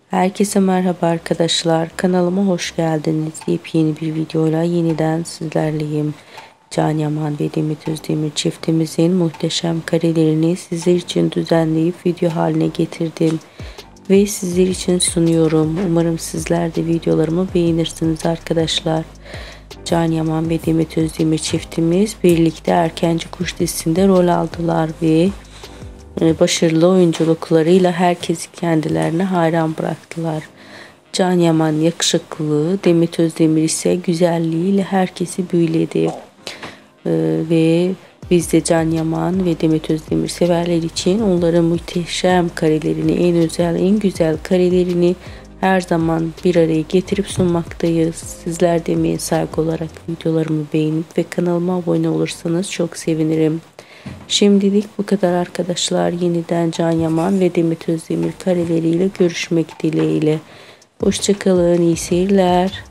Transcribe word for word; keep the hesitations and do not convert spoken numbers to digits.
Herkese merhaba arkadaşlar. Kanalıma hoş geldiniz. Yepyeni bir videoyla yeniden sizlerleyim. Can Yaman ve Demet Özdemir çiftimizin muhteşem karelerini sizler için düzenleyip video haline getirdim. Ve sizler için sunuyorum. Umarım sizler de videolarımı beğenirsiniz arkadaşlar. Can Yaman ve Demet Özdemir çiftimiz birlikte Erkenci Kuş dizisinde rol aldılar ve başarılı oyunculuklarıyla herkesi kendilerine hayran bıraktılar. Can Yaman yakışıklılığı, Demet Özdemir ise güzelliğiyle herkesi büyüledi. Ee, ve biz de Can Yaman ve Demet Özdemir severler için onların muhteşem karelerini, en özel, en güzel karelerini her zaman bir araya getirip sunmaktayız. Sizler de emeğe saygı olarak videolarımı beğenip ve kanalıma abone olursanız çok sevinirim. Şimdilik bu kadar arkadaşlar. Yeniden Can Yaman ve Demet Özdemir kareleriyle görüşmek dileğiyle. Hoşçakalın, iyi seyirler.